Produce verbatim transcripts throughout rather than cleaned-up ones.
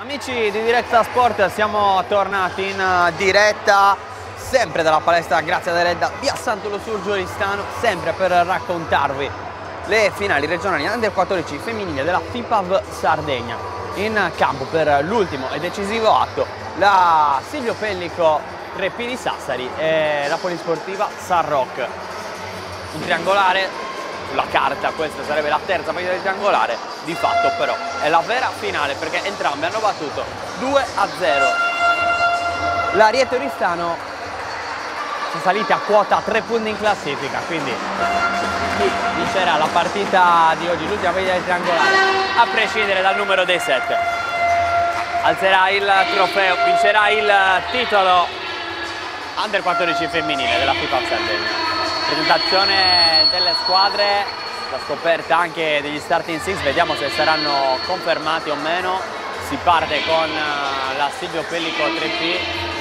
Amici di Diretta Sport, siamo tornati in diretta sempre dalla palestra Grazia Deledda, via Sant'Ulo Giuristano, sempre per raccontarvi le finali regionali under quattordici femminili della FIPAV Sardegna. In campo per l'ultimo e decisivo atto la Silvio Pellico Trepini Sassari e la polisportiva San Roch. Un triangolare sulla carta, questa sarebbe la terza partita del triangolare, di fatto però è la vera finale perché entrambe hanno battuto due a zero. L'Ariete Oristano sono salite a quota tre punti in classifica, quindi chi vincerà la partita di oggi, l'ultima partita del triangolare, a prescindere dal numero dei sette, alzerà il trofeo, vincerà il titolo under quattordici femminile della FIPAV Sardegna. Presentazione delle squadre, la scoperta anche degli starting six, vediamo se saranno confermati o meno. Si parte con la Silvio Pellico tre P.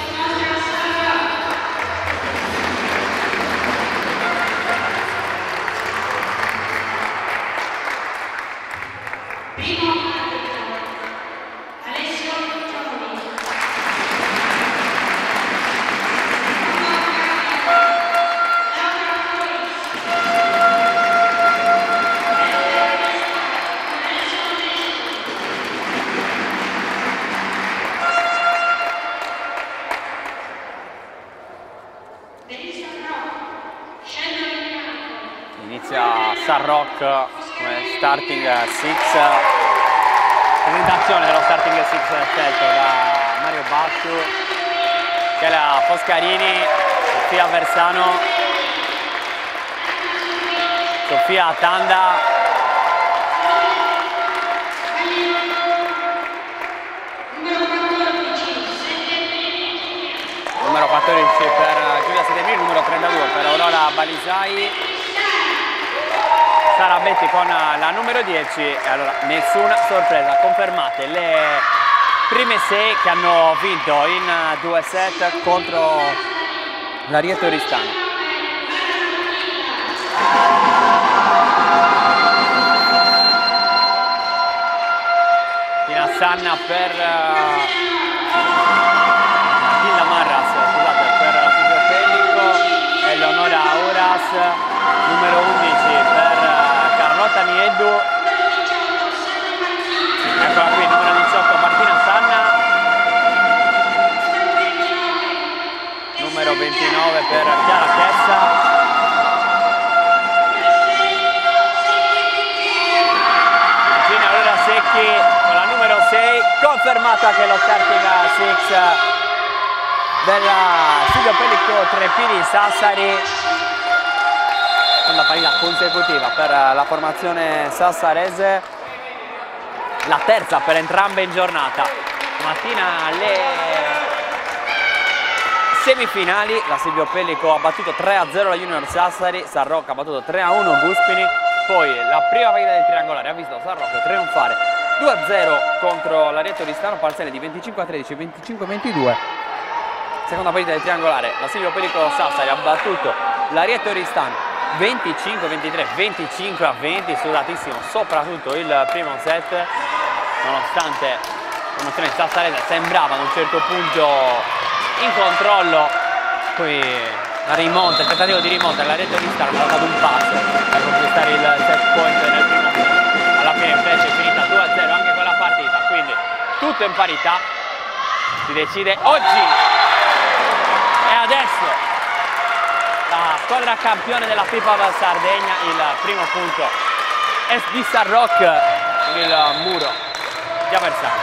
Inizia San Roch come starting six, presentazione dello starting six scelto da Mario Bassu, Chiara Foscarini, Sofia Versano, Sofia Tanda, numero quattordici per Giulia Settembrini, numero trentadue per Aurora Balisai, Sara Betti con la numero dieci. E allora nessuna sorpresa, confermate le prime sei che hanno vinto in due set contro l'Ariete Oristano. Tina Sanna per Matilda Marras, scusate, per la Silvio Pellico, e Leonora Auras, numero undici per Carlotta Nieddu. Eccola qui, numero diciotto Martina Sanna, numero ventinove per Chiara Chessa, Gina Aurora Secchi con la numero sei, confermato anche lo starting six della Silvio Pellico Trepini Sassari. Seconda partita consecutiva per la formazione sassarese, la terza per entrambe in giornata. Mattina alle semifinali la Silvio Pellico ha battuto tre a zero la Junior Sassari, San Roch ha battuto tre a uno Guspini, poi la prima partita del triangolare ha visto San Roch trionfare due a zero contro l'Ariete Oristano, parziale di venticinque a tredici, venticinque a ventidue. Seconda partita del triangolare, la Silvio Pellico Sassari ha battuto l'Ariete Oristano venticinque a ventitré, venticinque a venti, sudatissimo soprattutto il primo set, nonostante la formazione sassarese sembrava ad un certo punto in controllo. Poi la rimonta, il tentativo di rimonta dell'Ariete Oristano ha dato un passo per conquistare il set point nel primo set. Alla fine invece è finita due a zero anche quella partita, quindi tutto in parità, si decide oggi. E adesso la squadra campione della FIPAV Sardegna, il primo punto è di San Roch con il muro di Aversano.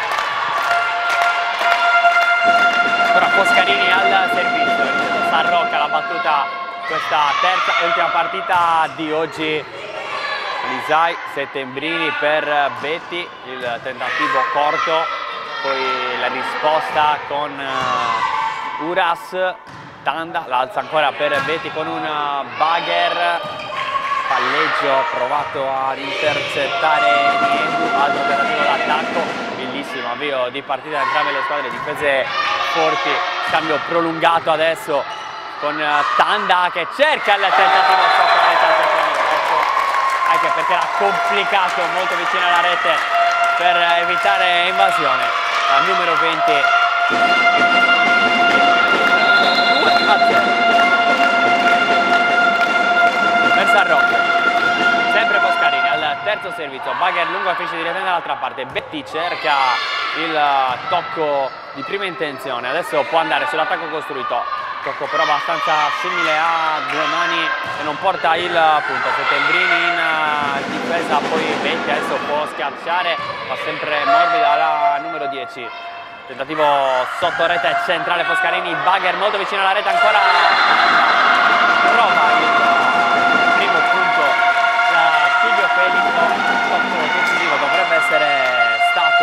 Ora Foscarini al servizio, San Roch alla battuta questa terza e ultima partita di oggi. Lisai, Settembrini per Betti, il tentativo corto, poi la risposta con Uras. Tanda l'alza ancora per Betti con un bugger, palleggio provato ad intercettare Nieddu, altro tentativo d'attacco, bellissimo avvio di partita da entrambe le squadre, difese forti, scambio prolungato adesso con Tanda che cerca il tentativo sotto la rete, anche perché era complicato molto vicino alla rete per evitare invasione. al numero venti. due a zero per Sarroc. Sempre Foscarini al terzo servizio, Bagher lungo a finisce direttamente dall'altra parte. Betti cerca il tocco di prima intenzione, adesso può andare sull'attacco costruito, tocco però abbastanza simile a due mani e non porta il punto. Settembrini in difesa, poi Betti adesso può schiacciare, ma sempre morbida la numero dieci. Tentativo sotto rete centrale Foscarini, Bagher molto vicino alla rete ancora, prova il primo punto da Silvio Pellico, tocco decisivo dovrebbe essere stato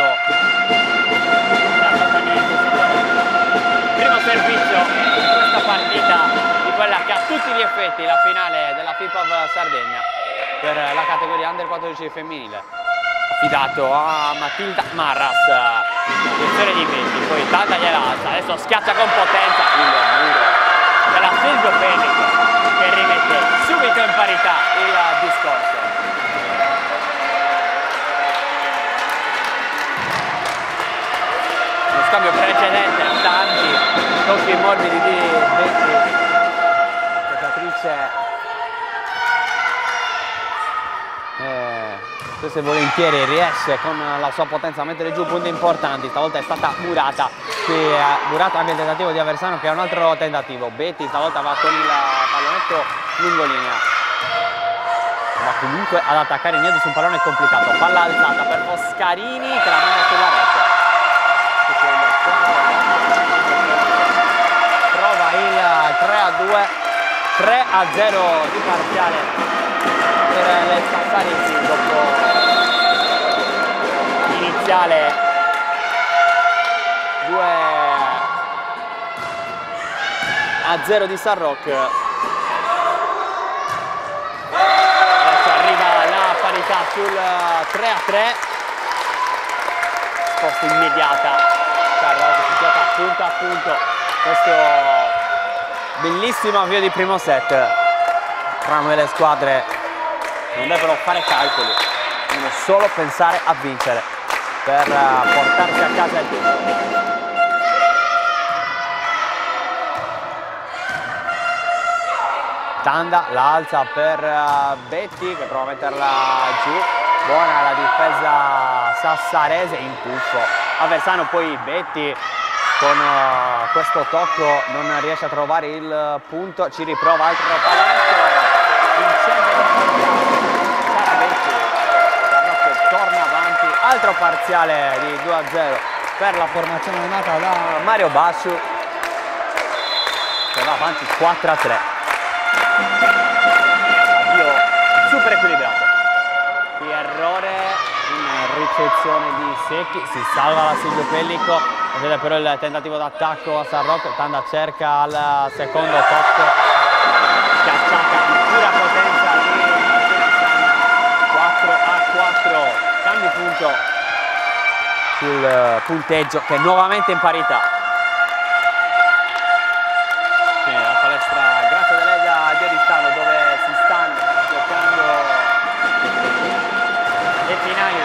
primo servizio in questa partita di quella che ha tutti gli effetti la finale della FIPAV Sardegna per la categoria under quattordici femminile, affidato a Matilda Marras. Attenzione di Betti, poi Tanda gliela alza, adesso schiaccia con potenza il muro della Silvio Pellico che rimette subito in parità il discorso. Lo scambio precedente, tanti tocchi morbidi di Betti, giocatrice eh, spesso e volentieri riesce con la sua potenza a mettere giù punti importanti. Stavolta è stata Murata, che ha Murata anche il tentativo di Aversano, che è un altro tentativo. Betti stavolta va con il pallonetto lungo linea, ma comunque ad attaccare Niedi su un pallone complicato. Palla alzata per Foscarini che la manda sulla rete. Trova il tre a due, tre a zero di parziale per le Sassaresi dopo l'iniziale due a zero di Sarroc. Adesso arriva la parità sul tre a tre, sposta immediata. Sarroc si gioca punto a punto questo bellissimo avvio di primo set. Entrambe le squadre non devono fare calcoli, devono solo pensare a vincere per portarsi a casa il titolo. Tanda la alza per Betti che prova a metterla giù. Buona la difesa sassarese, in tuffo Aversano, poi Betti con uh, questo tocco non riesce a trovare il punto, ci riprova, altro pallonetto vincente Sara Betti. Sarroc torna avanti, altro parziale di due a zero per la formazione allenata da Mario Basciu, che va avanti quattro a tre. Addio super equilibrato. Qui errore in ricezione di Secchi, si salva la Silvio Pellico, vede però il tentativo d'attacco a Sarroc. Tanda cerca al secondo tocco, schiacciata di pura potenza di Martina Sanna. Quattro a quattro, cambio punto sul punteggio che è nuovamente in parità. Quindi la palestra Grazia Deledda di Oristano, dove si stanno giocando le finali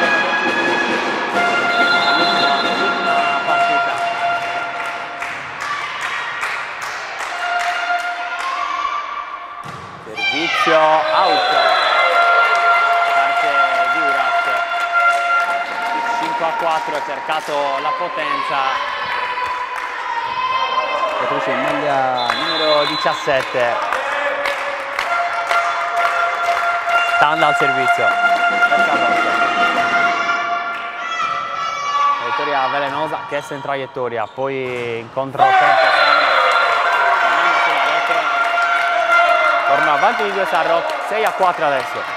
dell'ultima partita. Servizio out, parte di Uras. cinque a quattro, ha cercato la potenza. Giocatrice in maglia numero diciassette. Tanda al servizio. Vittoria velenosa che è in traiettoria, poi in controtempo torna avanti di due Sarroc, sei a quattro adesso.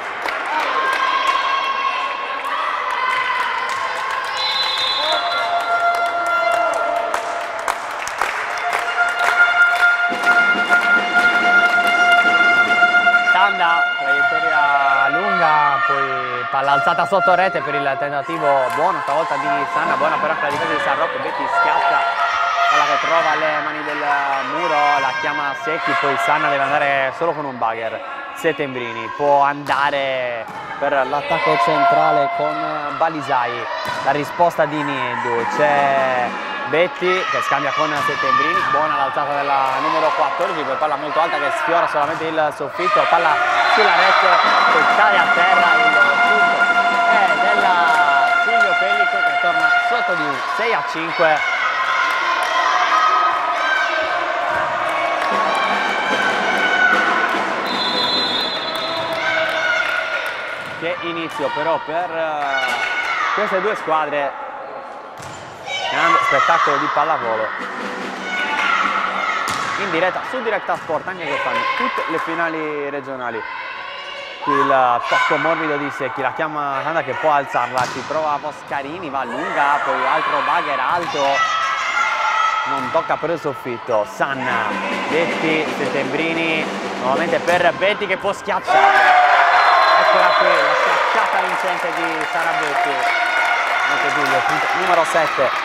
Tanda, traiettoria lunga, poi palla alzata sotto rete per il tentativo buono stavolta di Sanna, buona però per la difesa di Sarroc. Betti schiaccia, palla che trova le mani del muro, la chiama Secchi, poi Sanna deve andare solo con un Bagher. Settembrini può andare per l'attacco centrale con Balisai, la risposta di Niedu, c'è Betti che scambia con Settembrini, buona l'alzata della numero quattordici, poi palla molto alta che sfiora solamente il soffitto, palla sulla rete che cade a terra, il punto è della Silvio Pellico che torna sotto di un sei a cinque. Che inizio però per uh, queste due squadre, grande spettacolo di pallavolo in diretta su Directa Sport anche quest'anno, tutte le finali regionali. Qui il tocco morbido di Secchi, la chiama Sanda che può alzarla, ci prova Foscarini, va lunga, poi altro bagger alto, non tocca per il soffitto. Sanna, Betti, Settembrini, nuovamente per Betti che può schiacciare. Eccola qui, la schiacciata vincente di Sara Betti. Anche Giulio, punto numero sette.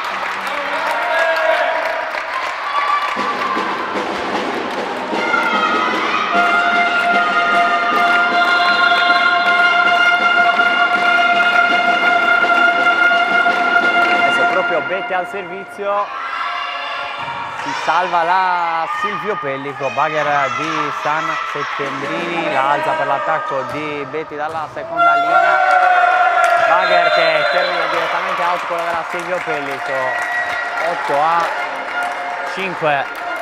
Adesso proprio Betti al servizio. Si salva la Silvio Pellico, bagger di San Settembrini, la alza per l'attacco di Betti dalla seconda linea, bagger che termina direttamente out quello della Silvio Pellico, otto a cinque.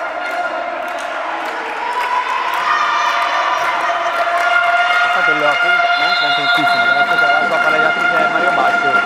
È stato il punto non contentissimo, perché è stata la sua palleggiatrice Mario Basci.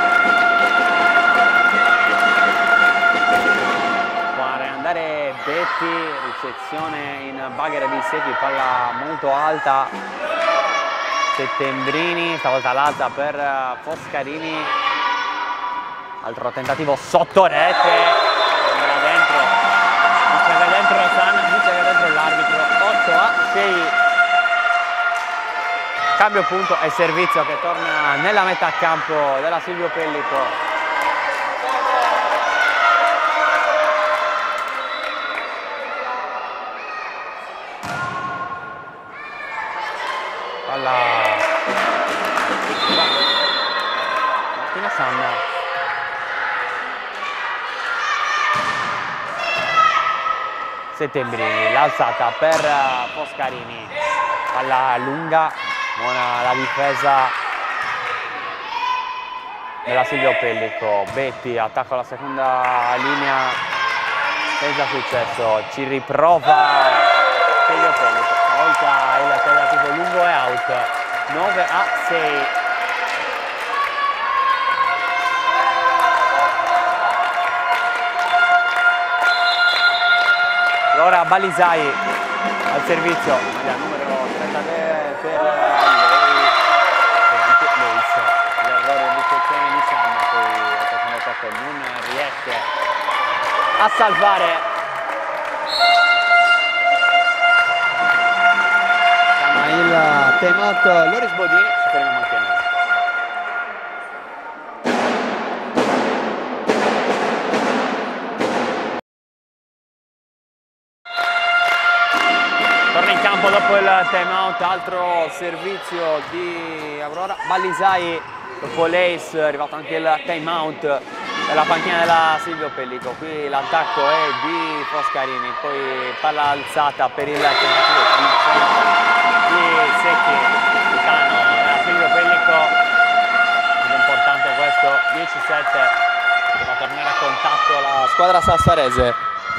Betti, ricezione in bagger di Secchi, palla molto alta, Settembrini, stavolta l'alza per Foscarini, altro tentativo sotto rete, andrà dentro, dice che dentro San, dice che dentro l'arbitro, otto a sei. Cambio punto e servizio che torna nella metà campo della Silvio Pellico. Palla Martina Sanna, Settembrini, l'alzata per Foscarini, palla lunga, buona la difesa della Silvio Pellico. Betti attacca la seconda linea senza successo, ci riprova Silvio Pellico, stavolta il tentativo lungo è out, nove a sei. Ora Balisai al servizio, maglia numero trentatré per lei, l'errore di ricezione di Sanna, poi al secondo tocco non riesce a salvare il time out Loris Bodini. Ci fermiamo anche noi. Torna in campo dopo il time out, altro servizio di Aurora. Balisai dopo l'Ace, è arrivato anche il time out della panchina della Silvio Pellico. Qui l'attacco è di Foscarini, poi palla alzata per il tentativo di Secchi, Titano della Silvio Pellico, ed è importante questo, dieci sette, deve tornare a contatto la squadra sassarese.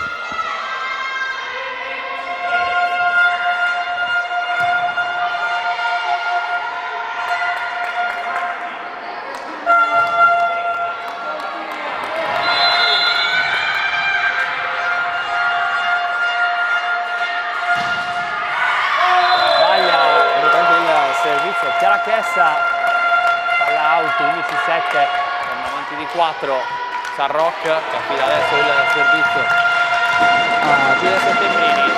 Chiara Chessa, palla out, undici sette, torna avanti di quattro, San Rock che affida adesso il servizio a Giulia Settembrini.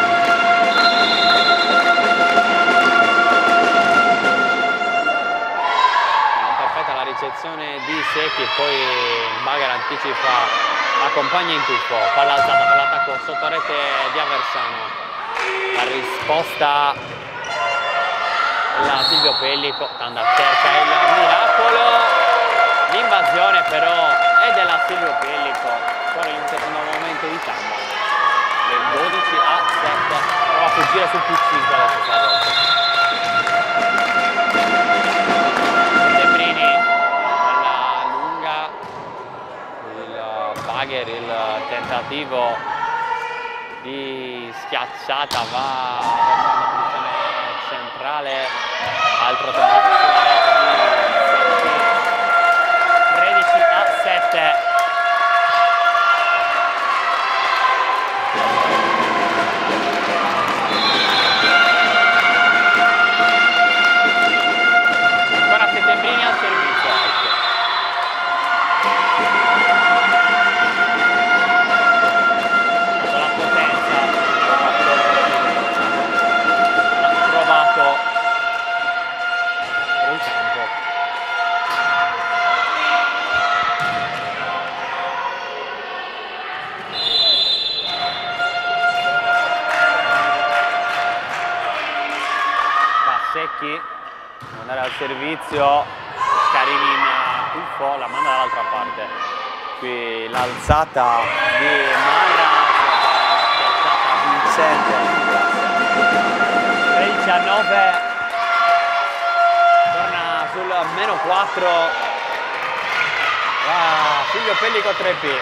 Non perfetta la ricezione di Secchi, poi Bagher anticipa la compagna in tuffo, palla alzata per l'attacco sotto rete di Aversano, la risposta la Silvio Pellico. Tanda cerca il miracolo, l'invasione però è della Silvio Pellico, fuori in un secondo momento di Tanda. Le dodici a sette, prova a fuggire sul più cinque adesso Sarroc. Sembrini alla lunga, il bagger, il tentativo di schiacciata va verso una posizione centrale, altro tentativo sulla rete di tredici a sette. Ancora Settembrini al servizio. La potenza ha trovato per il campo. Passecchi, andare al servizio, Scarini in tuffo, la manda dall'altra parte. Qui l'alzata di Marra, schiacciata vincente. tredici a nove, torna sul meno quattro. Ah, Silvio Pellico tre P.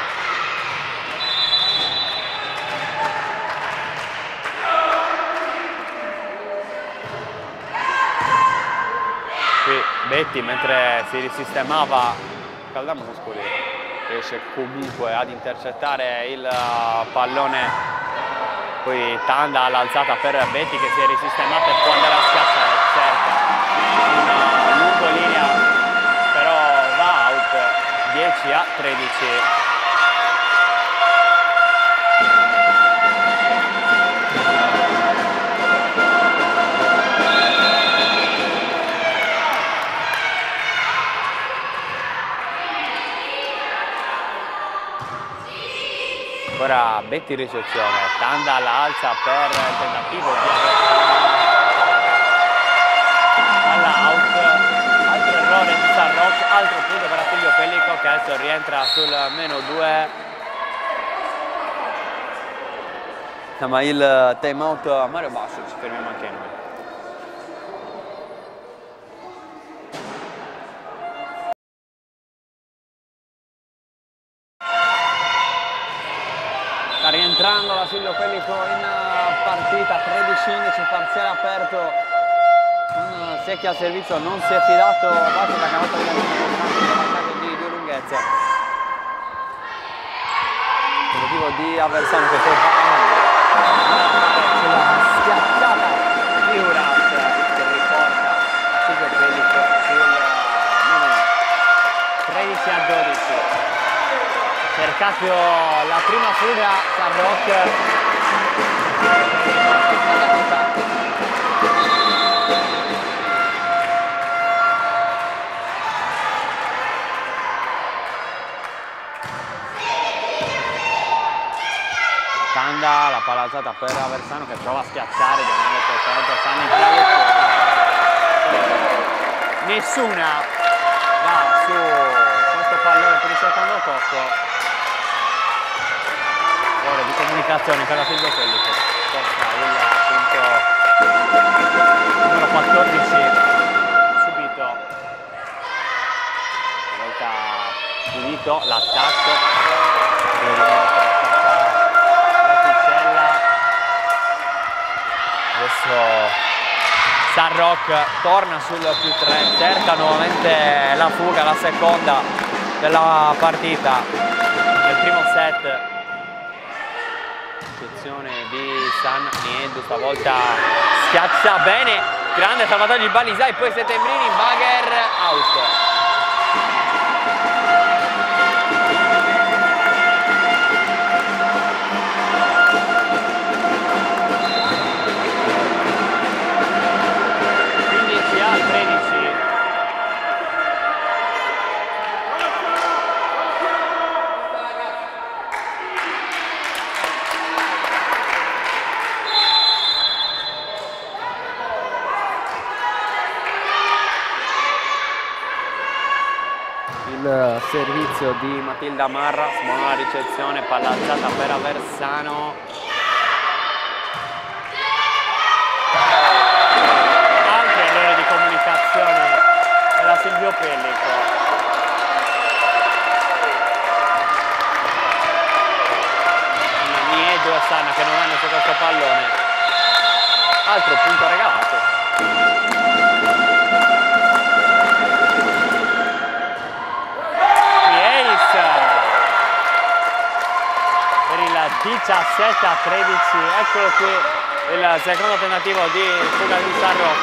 Qui Betti, mentre si risistemava Caldamo Muscoli, riesce comunque ad intercettare il pallone. Poi Tanda all'alzata per Betti che si è risistemata e può andare a schiacciare, cerca una lungolinea, però va out. Dieci a tredici. Ora Betti in ricezione, Tanda all'alza per il tentativo di alla out, altro errore di Sarroc, altro punto per Silvio Pellico che adesso rientra sul meno due. Ma il time out a Mario Basso, ci fermiamo anche noi. Sta rientrando la Silvio Pellico in partita, tredici undici, parziale aperto, con Secchi al servizio, non si è fidato Basso da cavata di vantaggio di due lunghezze. Tentativo di Aversano che poi va sulla schiacciata di Uras che riporta la Silvio Pellico sul meno tredici a dodici. Cercato la prima fuga, Sarroc. Tanda, la palla alzata per Aversano che prova a schiacciare, Daniele Cotento, stanno in traiettoria. Nessuna va su questo pallone per il secondo tocco. Di comunicazione per la Silvio Pellico, il punto numero quattordici subito, una volta pulito l'attacco, la Ticella, adesso Sarroc torna sul più tre, cerca nuovamente la fuga, la seconda della partita del primo set. Di San Niedu, stavolta schiaccia bene, grande salvataggio di Balisai, poi Settembrini, Bagher, out. quindici a tredici. il servizio di Matilda Marra, buona la ricezione, palla alzata per Aversano. Altri errori di comunicazione della Silvio Pellico. Niedo e Sanna che non hanno su questo pallone. Altro punto regalato. Per il diciassette a tredici, eccolo qui il secondo tentativo di fuga di Sarroch.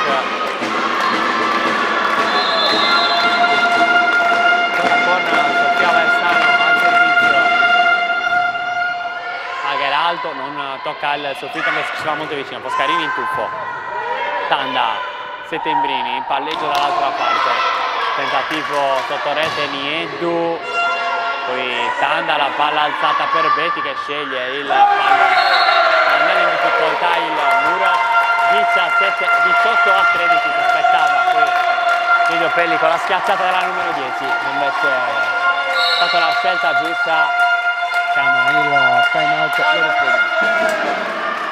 Ora con Sofia Aversano al servizio. Agher alto, non tocca il soffitto che ci va molto vicino. Foscarini in tuffo. Tanda, Settembrini, in palleggio dall'altra parte. Tentativo sotto rete Nieddu. Poi Tanda, la palla alzata per Betti che sceglie il pallone, andando in difficoltà il muro. Diciassette, diciotto a tredici si aspettava qui Silvio Pellico la schiacciata della numero dieci, invece è stata la scelta giusta. Siamo il time out loro.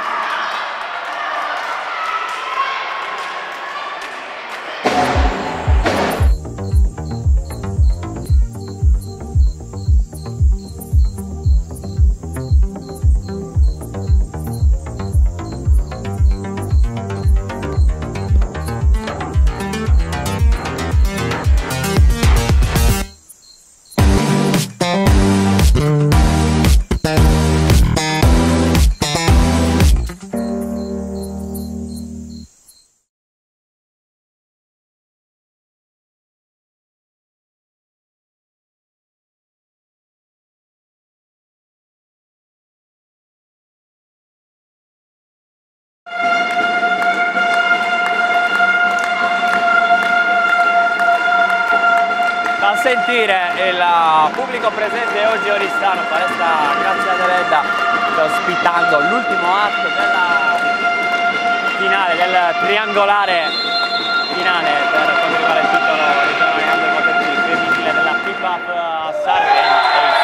A sentire il pubblico presente oggi a Oristano, palestra Grazia Deledda, ospitando l'ultimo atto della finale, del triangolare finale per quanto riguarda il titolo regionale under quattordici femminile della FIPAP Sardegna.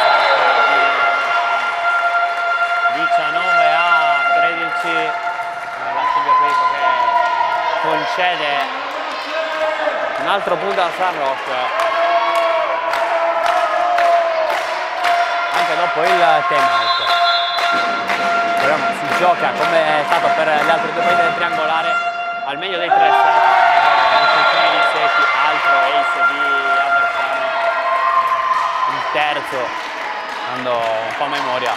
diciannove a tredici, la Silvio Pellico che concede un altro punto a Sarroch. Anche dopo il time out. Però si gioca come è stato per le altre due partite del triangolare al meglio dei tre set. Insezione di Secchi, altro ace di Aversano. Il terzo, andando un po' a memoria.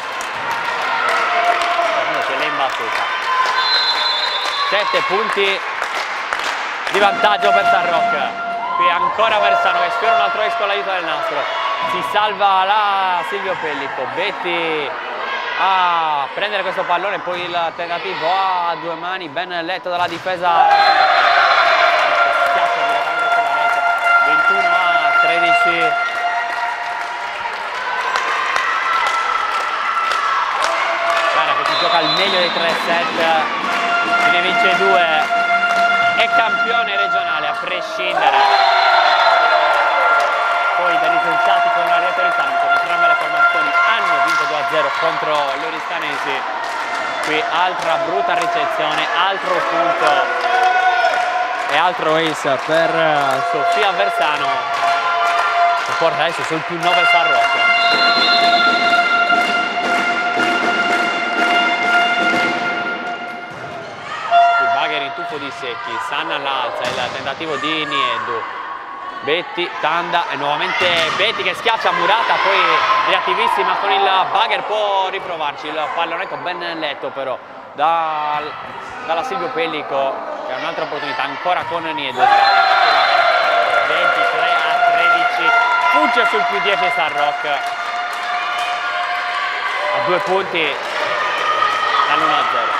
C'è lei in battuta. Sette punti di vantaggio per Sarroch. Qui ancora Aversano che sfiora un altro ace con l'aiuto del nastro. Si salva la Silvio Pellico. Betti a prendere questo pallone, poi il tentativo a due mani ben letto dalla difesa. Schiaccia direttamente sulla rete. ventuno a tredici. Guarda che si gioca al meglio dei tre set, ne vince due, è campione regionale a prescindere poi dai risultati con la Riete Oristano. Entrambe le formazioni hanno vinto due a zero contro gli oristanesi. Qui altra brutta ricezione, altro punto e altro ace per Sofia Aversano che porta adesso sul più nove Sarroch. Qui Bagher in tuffo di Secchi, Sanna all'alza, il tentativo di Nieddu. Betti, Tanda e nuovamente Betti che schiaccia Murata, poi reattivissima con il Bagher, può riprovarci il pallonetto ben letto però da, dalla Silvio Pellico, che ha un'altra opportunità ancora con Nieddu. ventitré a tredici, fugge sul più dieci Sarroch a due punti dall'uno a zero.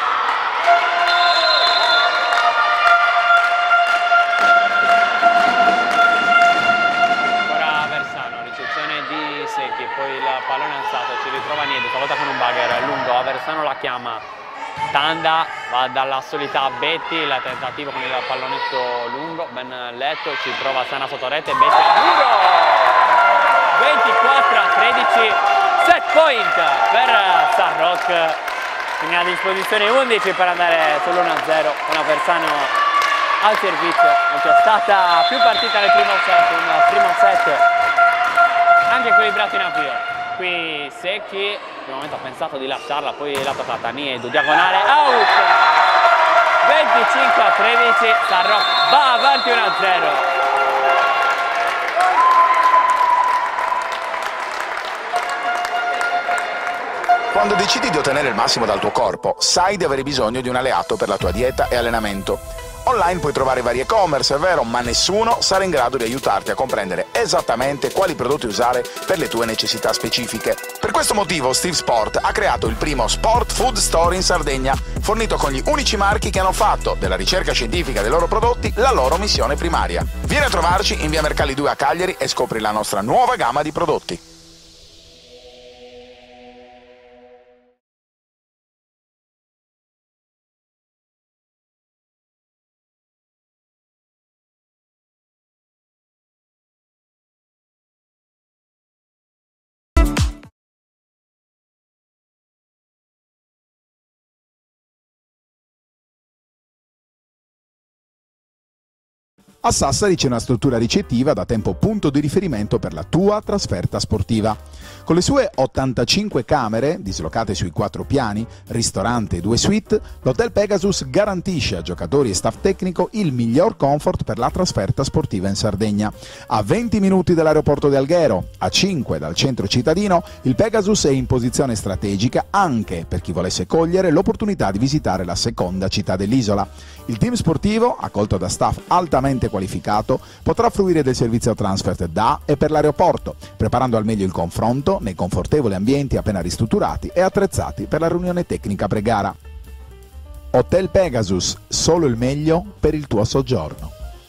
Secchi, poi il pallone alzato, ci ritrova Nieddu, stavolta con un Bagher lungo, Aversano la chiama, Tanda va dalla solita Betti, il tentativo con il pallonetto lungo, ben letto, ci trova Sana sotto rete, Betti al muro! Sarroc, quindi a disposizione undici per andare sull'uno a zero con Aversano al servizio. Non c'è stata più partita nel primo set, un primo set anche equilibrato in avvio. Qui Secchi, in un momento ha pensato di lasciarla, poi l'ha toccata Niedu, diagonale, out! venticinque a tredici, Sarroc va avanti uno a zero. Quando decidi di ottenere il massimo dal tuo corpo, sai di avere bisogno di un alleato per la tua dieta e allenamento. Online puoi trovare vari e-commerce, è vero, ma nessuno sarà in grado di aiutarti a comprendere esattamente quali prodotti usare per le tue necessità specifiche. Per questo motivo Steve Sport ha creato il primo Sport Food Store in Sardegna, fornito con gli unici marchi che hanno fatto della ricerca scientifica dei loro prodotti la loro missione primaria. Vieni a trovarci in via Mercalli due a Cagliari e scopri la nostra nuova gamma di prodotti. A Sassari c'è una struttura ricettiva da tempo punto di riferimento per la tua trasferta sportiva. Con le sue ottantacinque camere, dislocate sui quattro piani, ristorante e due suite, l'Hotel Pegasus garantisce a giocatori e staff tecnico il miglior comfort per la trasferta sportiva in Sardegna. A venti minuti dall'aeroporto di Alghero, a cinque dal centro cittadino, il Pegasus è in posizione strategica anche per chi volesse cogliere l'opportunità di visitare la seconda città dell'isola. Il team sportivo, accolto da staff altamente qualificato, potrà fruire del servizio transfer da e per l'aeroporto, preparando al meglio il confronto nei confortevoli ambienti appena ristrutturati e attrezzati per la riunione tecnica pre-gara. Hotel Pegasus, solo il meglio per il tuo soggiorno.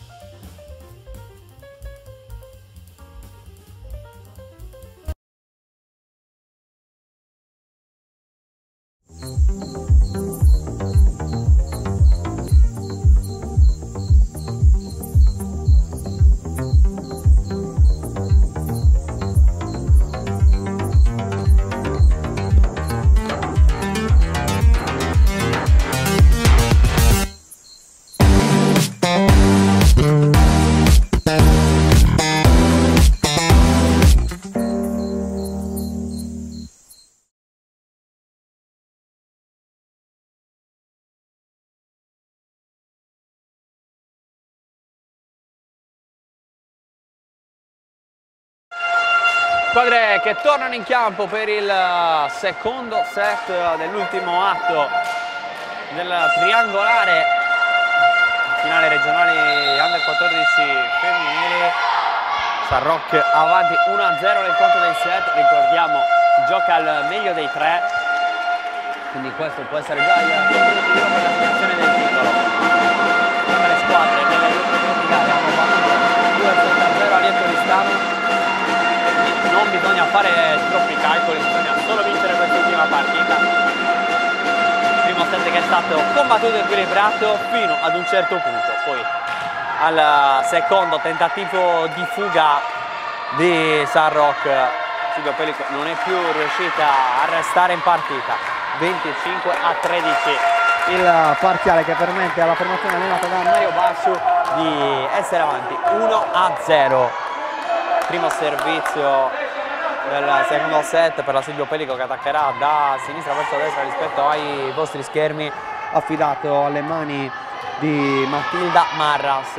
Squadre che tornano in campo per il secondo set dell'ultimo atto del triangolare finale regionali under quattordici femminili. Sarroc avanti uno a zero nel conto del set, ricordiamo si gioca al meglio dei tre, quindi questo può essere già il tentativo per l'aspirazione del titolo. Come le squadre delle ultime hanno battuto due a zero a Lieto Listano. Non bisogna fare troppi calcoli, bisogna solo vincere quest'ultima partita. Primo set che è stato combattuto e equilibrato fino ad un certo punto, poi al secondo tentativo di fuga di Sarroc, Silvio Pellico non è più riuscita a restare in partita. venticinque a tredici il parziale che permette alla formazione allenata da Mario Bassu di essere avanti uno a zero. Primo servizio del secondo set per la Silvio Pellico che attaccherà da sinistra verso destra rispetto ai vostri schermi, affidato alle mani di Matilda Marras.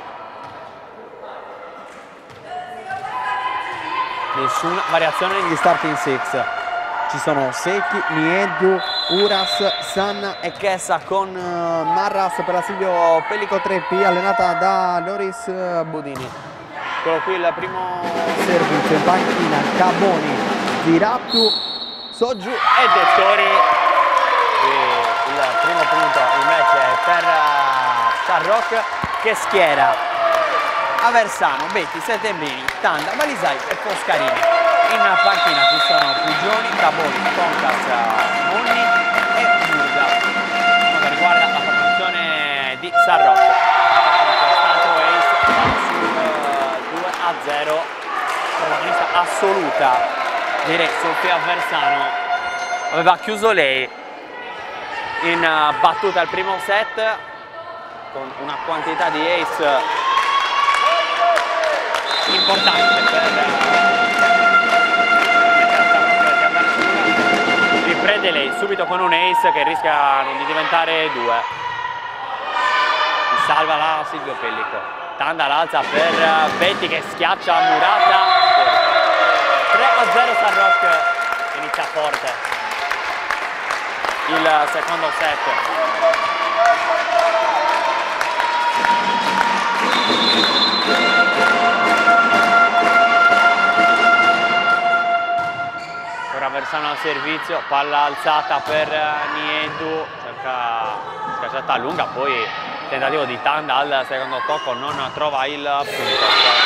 Nessuna variazione negli starting six. Ci sono Secchi, Niedu, Uras, Sanna e Chessa con Marras per la Silvio Pellico tre P allenata da Loris Budini. Eccolo qui il primo servizio in panchina, Caboni, Viraptu, Soggiu e Dettori. E il primo punto invece per Sarroc che schiera Aversano, Betti, Settembrini, Tanda, Malisai e Foscarini. In panchina ci sono Pugioni, Caboni, Concas, Monni e Murga. Per quanto riguarda la formazione di Sarroc, a zero, protagonista assoluta direi Sofia Aversano, aveva chiuso lei in battuta al primo set con una quantità di ace importante per riprende lei subito con un ace che rischia di diventare due. Salva la Silvio Pellico. Tanda l'alza per Betty che schiaccia Murata. tre a zero San Roque, inizia forte il secondo set. Ora Versano al servizio, palla alzata per Niedu, cerca schiacciata lunga, poi tentativo di Tanda al secondo tocco, non trova il punto.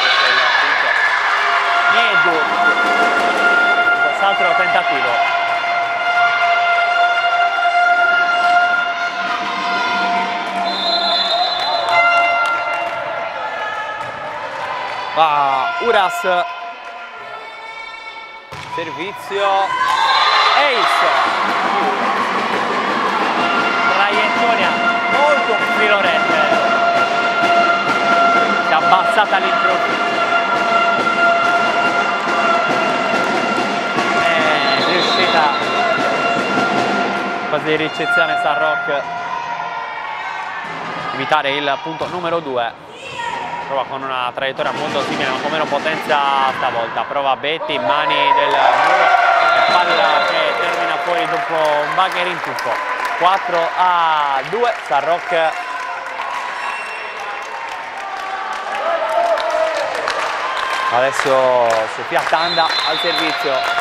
Niedu, quest'altro tentativo. Va Uras, servizio, ace, traiettoria molto filorette, si è abbassata all'improvviso, è riuscita quasi di ricezione San Roque evitare il punto numero due. Prova con una traiettoria molto simile ma con meno potenza stavolta. Prova Betty in mani del muro e palla che termina fuori dopo un bagger in tuffo. quattro a due San Roque. Adesso Sofia Tanda al servizio.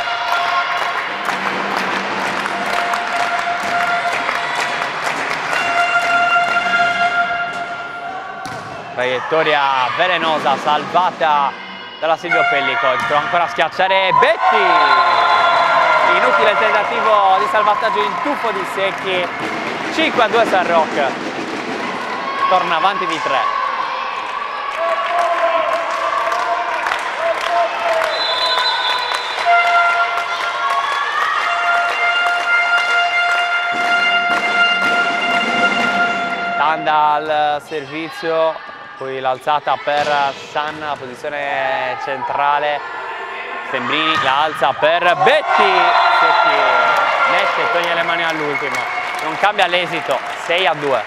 Traiettoria velenosa salvata dalla Silvio Pellico, prova ancora a schiacciare Betty, inutile il tentativo di salvataggio in tuffo di Secchi. Cinque a due San Roque, torna avanti di tre. Tanda al servizio, poi l'alzata per Sanna, posizione centrale, Stembrini la alza per Betty, Secchi mette e toglie le mani all'ultimo, non cambia l'esito, sei a due.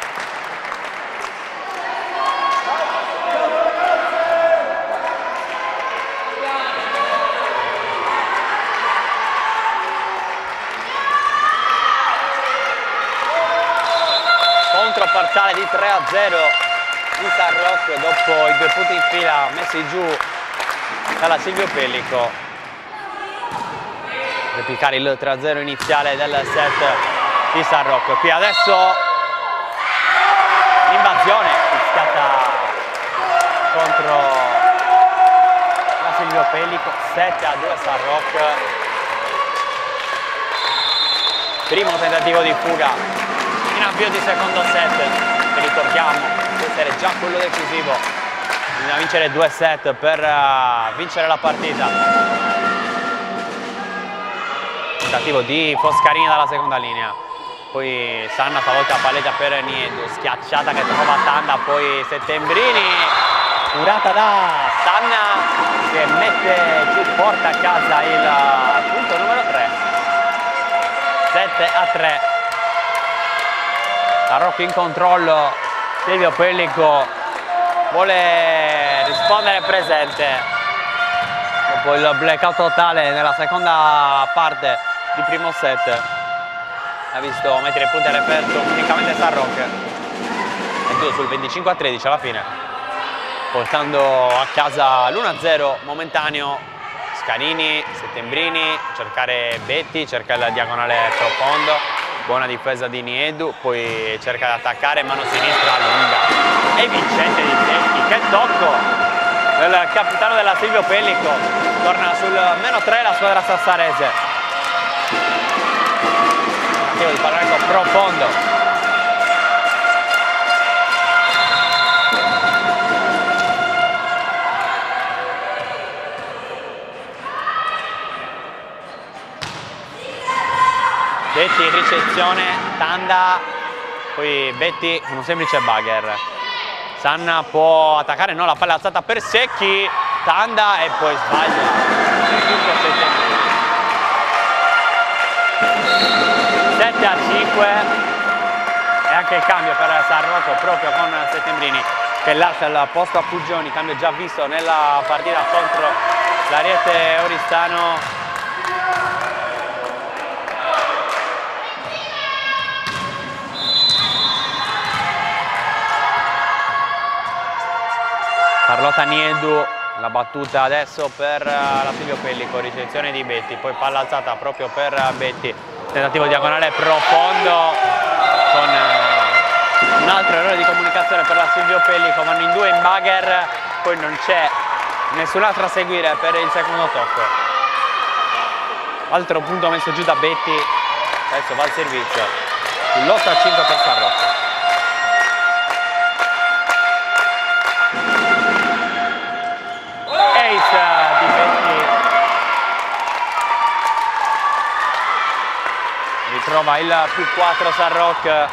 Contro parziale di tre a zero di San Roque dopo i due punti in fila messi giù dalla Silvio Pellico. Replicare il tre a zero iniziale del set di San Roque. Qui adesso l'invasione scatta contro la Silvio Pellico, sette a due San Roque. Primo tentativo di fuga in avvio di secondo set, che ricordiamo può essere già quello decisivo. Bisogna vincere due set per uh, vincere la partita. Tentativo di Foscarini dalla seconda linea, poi Sanna stavolta palleggia per Niedu, schiacciata che trova Tanda, poi Settembrini, curata da Sanna che mette giù, porta a casa il uh, punto numero tre. sette a tre. San Roque in controllo, Silvio Pellico vuole rispondere presente dopo il blackout totale nella seconda parte di primo set. Ha visto mettere punti a referto unicamente San Roque e chiude sul venticinque a tredici alla fine, portando a casa l'uno a zero momentaneo. Scarini, Settembrini, cercare Betty, cerca il diagonale profondo, buona difesa di Niedu, poi cerca di attaccare, mano sinistra lunga e vincente di Secchi. Che tocco del capitano della Silvio Pellico, torna sul meno tre la squadra sassarese. Tentativo di pallonetto profondo. Betti in ricezione, Tanda, poi Betti con un semplice bugger. Sanna può attaccare, no, la palla è alzata per Secchi, Tanda e poi sbaglia. sette a cinque e anche il cambio per San Rocco proprio con Settembrini che lascia il posto a Puggioni, cambio già visto nella partita contro l'Ariete Oristano. Carlotta Niedu, la battuta adesso per la Silvio Pellico, ricezione di Betti, poi palla alzata proprio per Betti, tentativo diagonale profondo con un altro errore di comunicazione per la Silvio Pellico, vanno in due in bugger, poi non c'è nessun altro a seguire per il secondo tocco. Altro punto messo giù da Betti, adesso va al servizio, l'otto a cinque per San Rocco. Di Betti ritrova il più quattro San Rock.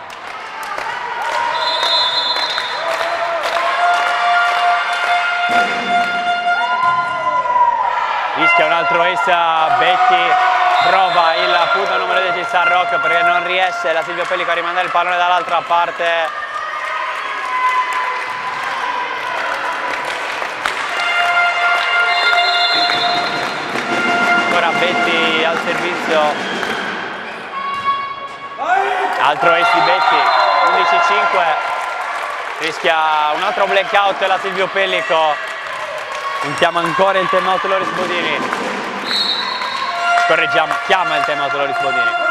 Rischia un altro ace, Betti trova il punto numero dieci San Rock perché non riesce la Silvio Pellico a rimandare il pallone dall'altra parte. Betti al servizio, altro ace di Betti, undici a cinque, rischia un altro blackout la Silvio Pellico, sentiamo ancora il timeout Loris Bodini, correggiamo, chiama il timeout Loris Bodini.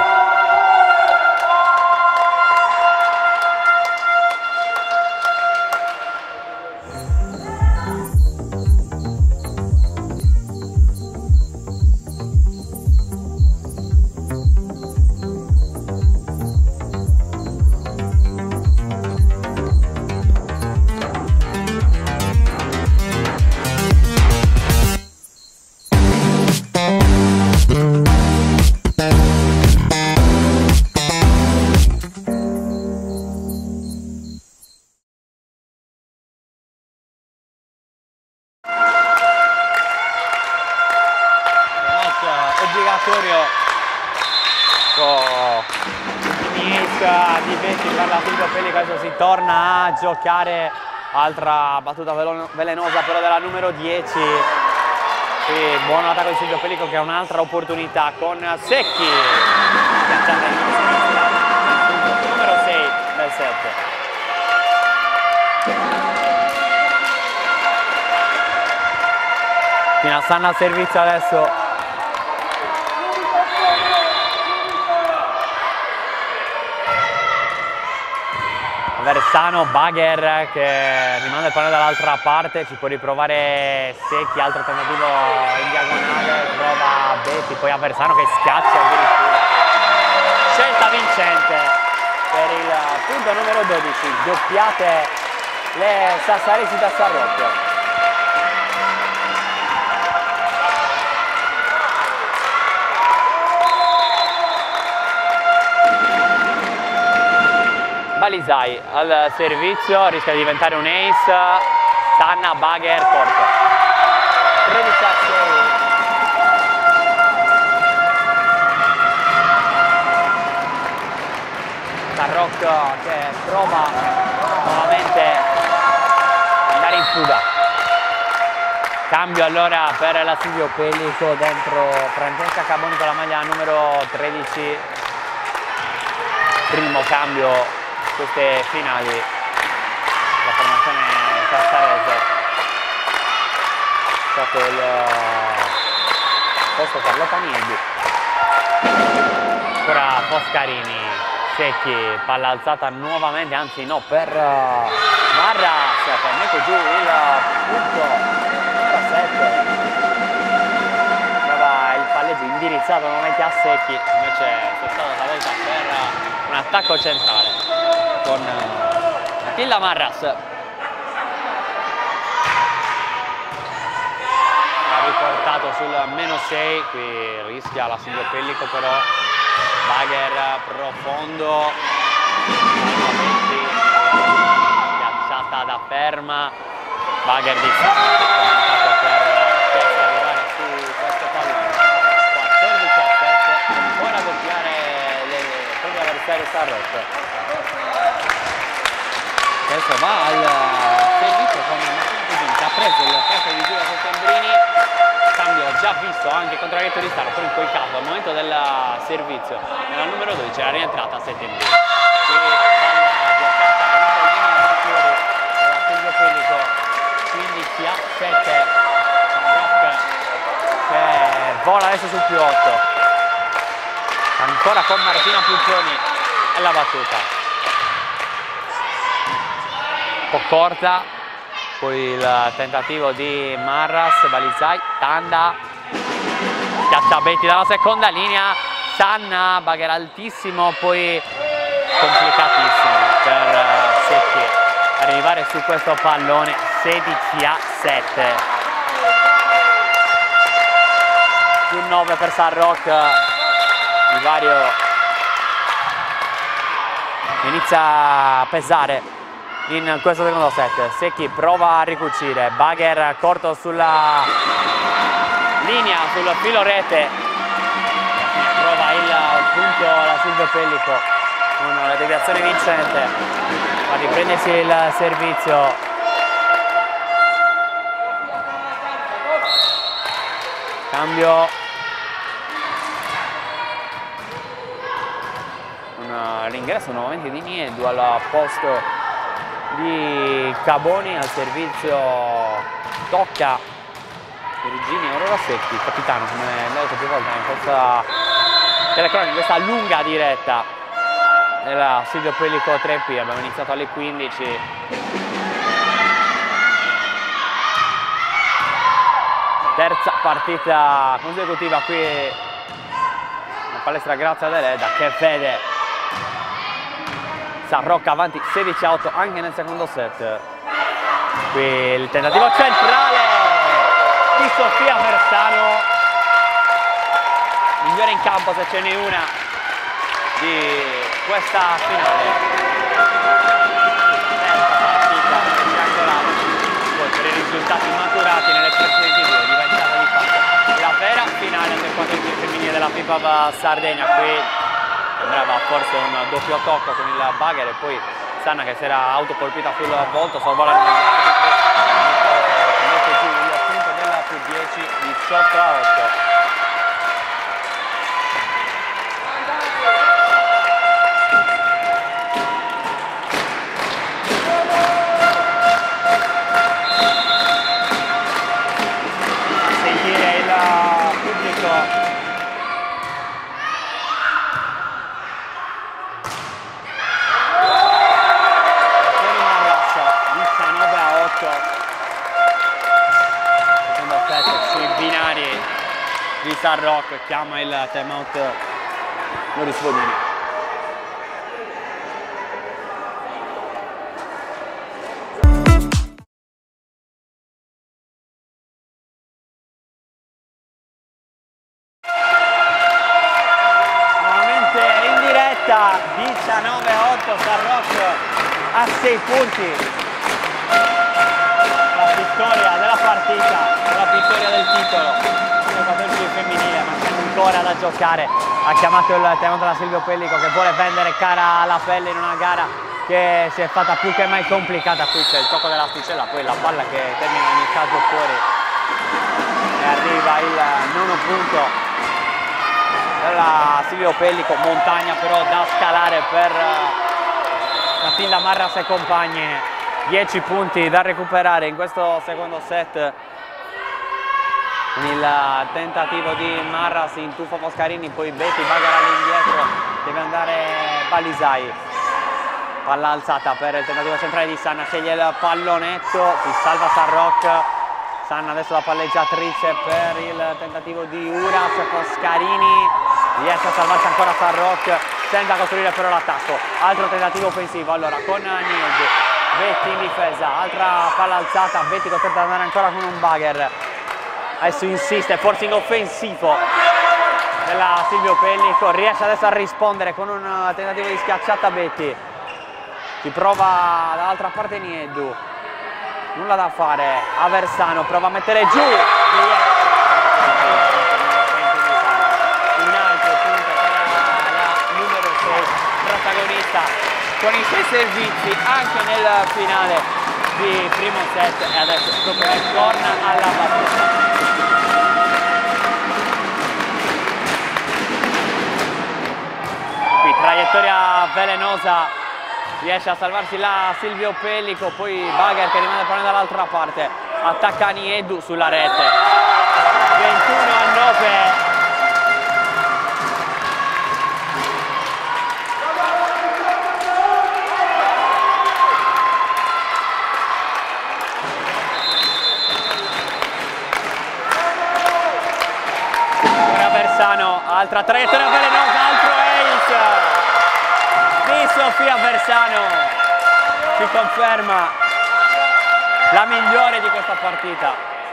Obbligatorio di Betti per la Silvio Pellico, adesso si torna a giocare, altra battuta velenosa però della numero dieci, e buon attacco di Silvio Pellico che ha un'altra opportunità con Secchi, piazzata in sinistra, numero sei del sette. Fino stanno al servizio adesso. Aversano, Bagher che rimanda il pallone dall'altra parte, ci può riprovare Secchi, altro tentativo in diagonale, prova Betti, poi Aversano che schiaccia addirittura. Scelta vincente per il punto numero dodici, doppiate le sassaresi da San Rocco. Balisai al servizio, rischia di diventare un ace, Sanna, Bagher, corto. tredici a sei. San Rocco che prova nuovamente ad andare in fuga. Cambio allora per la Silvio Pellico dentro Francesca Caboni con la maglia numero tredici. Primo cambio queste finali, la formazione sassarese, è stato il posto Carlotta Niedu, ancora Foscarini, Secchi, palla alzata nuovamente, anzi no, per Marras, che mette giù il punto numero sette, trova il palleggio indirizzato nuovamente a Secchi, invece è stato stavolta per un attacco centrale con Matilda Marras. Ha riportato sul meno sei, qui rischia la Silvio Pellico però Bagher profondo, schiacciata da ferma, Bagher di Sarroch per arrivare su questo pallone. quattordici a sette, ancora doppiare le proprie avversarie Sarroch. Adesso va al servizio con Martina Cugini che ha preso il posto di Giulia Settembrini, cambio già visto anche contro la Retto di Staro, però in quel caso al momento del servizio nella numero dodici era rientrata Settembrini. Quindi palla giocata in linea da fuori dalla Silvio Pellico, quindici a sette, Sarroch che vola adesso sul più otto, ancora con Martina Puccioni e la battuta. Un po' corta, poi il tentativo di Marras, Balizai, Tanda, schiaccia Betti dalla seconda linea, Sanna, Bagher altissimo, poi complicatissimo per Secchi arrivare su questo pallone, sedici a sette. Più nove per Sarroch, il vario inizia a pesare in questo secondo set. Secchi prova a ricucire, Bagher corto sulla linea, sul filo rete, trova il punto la Silvio Pellico con la deviazione vincente, va a riprendersi il servizio. Cambio, l'ingresso nuovamente di Niedu al posto di Caboni, al servizio tocca Perugini, Aurora Secchi, capitano, come abbiamo detto più volte in questa telecronaca, in questa lunga diretta della Silvio Pellico tre P. Abbiamo iniziato alle quindici. Terza partita consecutiva qui nella palestra Grazia Deledda, che vede Sarroch avanti sedici a otto anche nel secondo set. Qui il tentativo centrale di Sofia Versano, migliore in campo se ce n'è una di questa finale. Terza partita triangolare, poi per i risultati maturati nelle precedenti due diventata di fatto la vera finale del quadrigiro femminile della FIPAB Sardegna. Qui sembrava forse un doppio tocco con il Bagher e poi Sanna che si era autocolpita sul volto, sorvola il mette giù il punto della più dieci, diciotto a otto. A sentire il pubblico. Secondo set sui binari di Sarroch, chiama il timeout Loris Bodini. Nuovamente in diretta, diciannove a otto, Sarroch a sei punti. Vittoria della partita, la vittoria del titolo nel quattordici femminile, ma c'è ancora da giocare. Ha chiamato il timeout della Silvio Pellico che vuole vendere cara alla pelle in una gara che si è fatta più che mai complicata. Qui c'è il tocco dell'asticella, poi la palla che termina in ogni caso fuori e arriva il nono punto della Silvio Pellico. Montagna però da scalare per Matilda Marras e compagne. dieci punti da recuperare in questo secondo set. Il tentativo di Marras in tuffo Foscarini, poi Betti, Bagher all'indietro, deve andare Balizai. Palla alzata per il tentativo centrale di Sanna, sceglie il pallonetto, si salva Sarroch. Sanna adesso la palleggiatrice per il tentativo di Uras, Foscarini riesce a salvarsi ancora Sarroch senza costruire però l'attacco. Altro tentativo offensivo allora con Nielgi. Betti in difesa, altra palla alzata, Betti costretto ad andare ancora con un Bagher. Adesso insiste, forcing offensivo della Silvio Pellico, riesce adesso a rispondere con un tentativo di schiacciata Betti. Si prova dall'altra parte Nieddu, nulla da fare, Aversano prova a mettere giù, un altro punto per la numero sei, protagonista con i suoi servizi anche nel finale di primo set, e adesso proprio torna alla battuta. Qui traiettoria velenosa, riesce a salvarsi la Silvio Pellico, poi Bagher che rimane il pallone dall'altra parte, attacca Nieddu sulla rete, ventuno a nove. Altra traiettoria velenosa, altro ace di Sofia Aversano, si conferma la migliore di questa partita.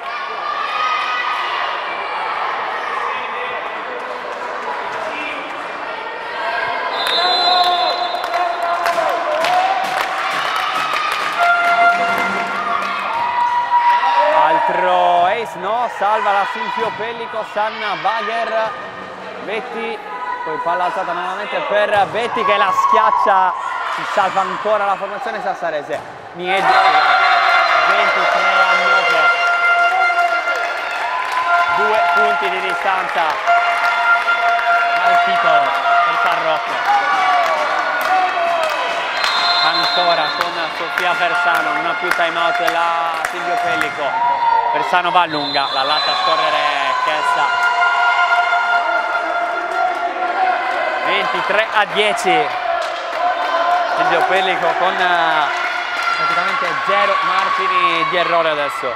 Altro ace, no, salva la Silvio Pellico, Sanna Bagher. Betti, poi palla alzata nuovamente per Betti che la schiaccia, si salva ancora la formazione sassarese. Nieddu, ventitré a nove, due punti di distanza al titolo per San Rocco. Ancora con Sofia Aversano, non ha più time out la Silvio Pellico, Aversano va lunga, la lascia scorrere Chessa. ventitré a dieci, Silvio Pellico con uh, praticamente zero margini di errore adesso.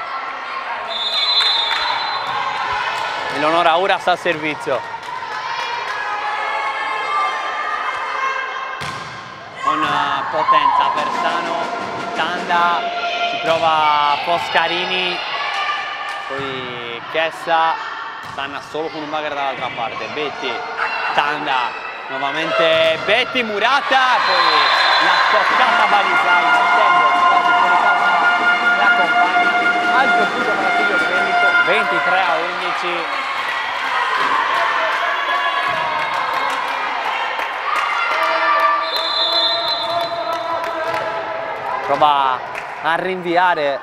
Eleonora Uras al servizio, con uh, potenza Aversano, Tanda, si prova Foscarini, poi Chessa, Sanna solo con un Bagher dall'altra parte, Betti, Tanda, nuovamente Betti, Murata, poi la toccata Balisai, mettendo quasi fuori casa la compagna. Altro punto per la Silvio Pellico, ventitré a undici. Prova a rinviare,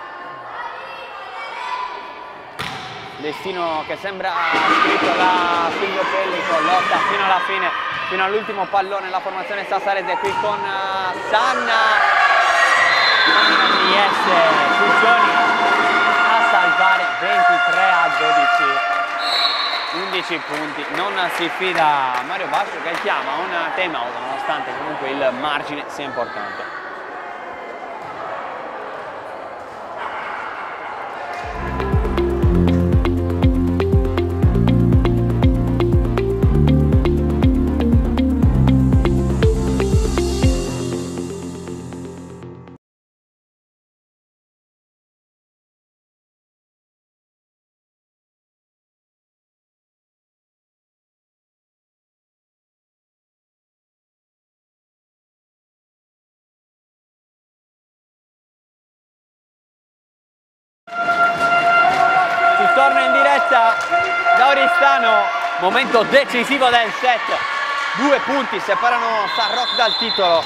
destino che sembra scritto da Silvio Pellico, lotta fino alla fine, fino all'ultimo pallone la formazione sassarese, qui con uh, Sanna, riesce Fugioni a salvare, ventitré a dodici, undici punti. Non si fida Mario Bascio che chiama un time out nonostante comunque il margine sia importante. Torna in diretta da Oristano, momento decisivo del set, due punti separano San Roque dal titolo,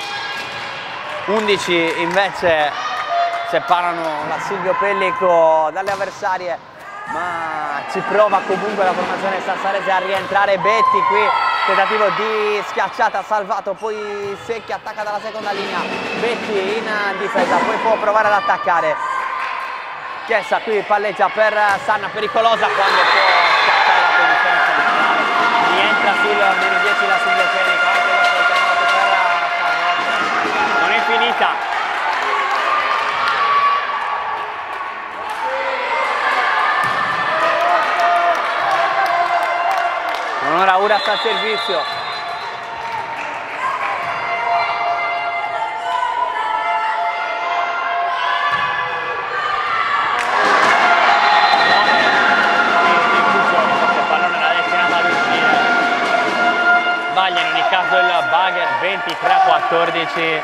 undici invece separano la Silvio Pellico dalle avversarie, ma ci prova comunque la formazione sassarese a rientrare. Betti qui, tentativo di schiacciata, salvato, poi Secchi attacca dalla seconda linea, Betti in difesa, poi può provare ad attaccare. Chessa qui palleggia per Sanna, pericolosa quando può scattare la condizione centrale. Rientra sul meno dieci la Silvio Pellico, anche dopo il chiamato per San Rocco. Non è finita. Ora Uras al servizio. Il pallone era destinato ad uscire. ventitré a quattordici.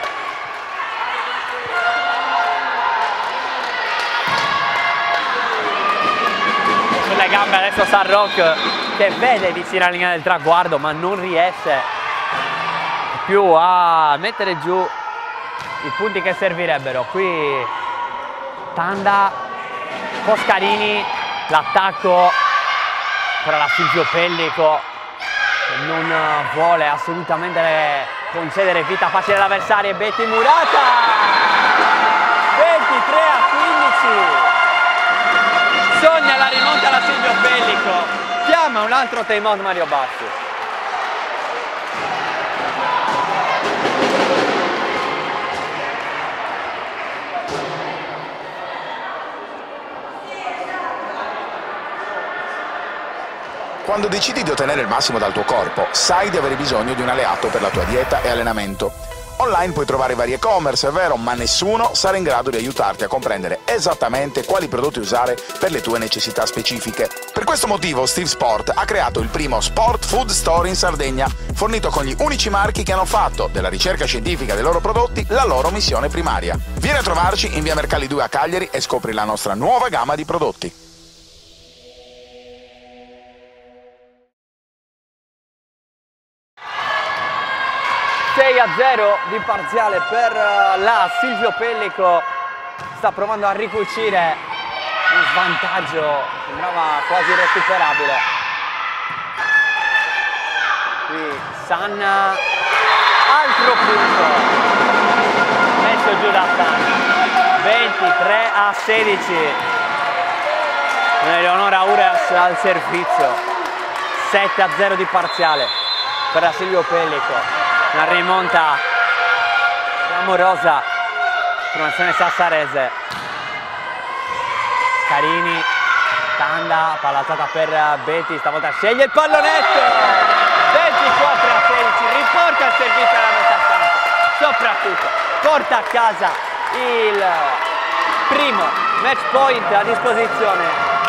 Sulle gambe adesso San Roque che vede vicino alla linea del traguardo ma non riesce più a mettere giù i punti che servirebbero. Qui Tanda, Foscarini, l'attacco per la Silvio Pellico che non vuole assolutamente concedere vita facile all'avversario. Betty Murata, ventitré a quindici. Sogna la rimonta alla Silvio Pellico, chiama un altro time out Mario Bassi. Quando decidi di ottenere il massimo dal tuo corpo, sai di avere bisogno di un alleato per la tua dieta e allenamento. Online puoi trovare vari e-commerce, è vero, ma nessuno sarà in grado di aiutarti a comprendere esattamente quali prodotti usare per le tue necessità specifiche. Per questo motivo Steve Sport ha creato il primo Sport Food Store in Sardegna, fornito con gli unici marchi che hanno fatto della ricerca scientifica dei loro prodotti la loro missione primaria. Vieni a trovarci in via Mercalli due a Cagliari e scopri la nostra nuova gamma di prodotti. sei a zero di parziale per la Silvio Pellico, sta provando a ricucire un svantaggio, sembrava quasi recuperabile. Qui Sanna, altro punto, messo giù da Sanna, ventitré a sedici. Eleonora Uras al servizio, sette a zero di parziale per la Silvio Pellico. Una rimonta clamorosa, formazione sassarese. Carini, Tanda, pallata per Betty, stavolta sceglie il pallonetto, ventiquattro a sedici, riporta il servizio alla metà campo, soprattutto porta a casa il primo match point a disposizione.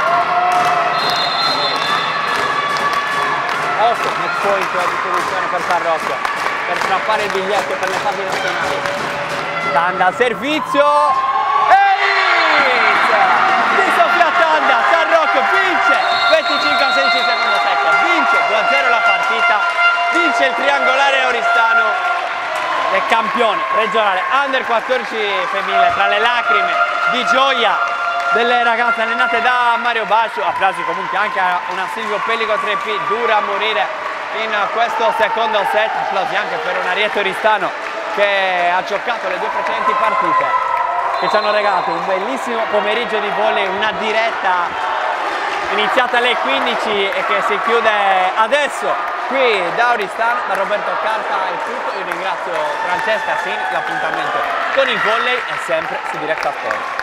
otto match point a disposizione per San Roque per strappare il biglietto per le fasi nazionali. Tanda al servizio e inizia di Sofia Tanda. San Roque vince venticinque a sedici secondo secco, vince due a zero la partita, vince il triangolare oristano del campione regionale under quattordici femminile. Tra le lacrime di gioia delle ragazze allenate da Mario Bascio, applausi comunque anche a una Silvio Pellico tre P dura a morire in questo secondo set, applausi anche per un Ariete Oristano che ha giocato le due precedenti partite, che ci hanno regalato un bellissimo pomeriggio di volley, una diretta iniziata alle quindici e che si chiude adesso qui da Oristano, da Roberto Carta è tutto. Io ringrazio Francesca Sini, l'appuntamento con il volley è sempre su Diretta Sport.